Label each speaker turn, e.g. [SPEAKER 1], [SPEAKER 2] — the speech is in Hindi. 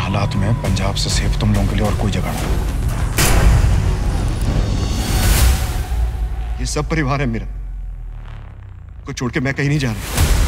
[SPEAKER 1] हालात में पंजाब से सेफ तुम लोगों के लिए और कोई जगह नहीं।
[SPEAKER 2] ये सब परिवार है मेरा, को छोड़ के मैं कहीं नहीं जा रहा।